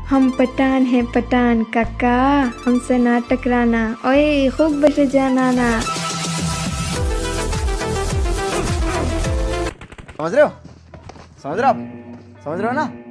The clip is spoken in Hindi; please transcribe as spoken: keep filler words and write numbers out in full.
हम पठान हैं पठान काका, हमसे ना टकराना, ओए खूब बच जाना ना। समझ रहे हो समझ रहे हो आप समझ रहे हो ना।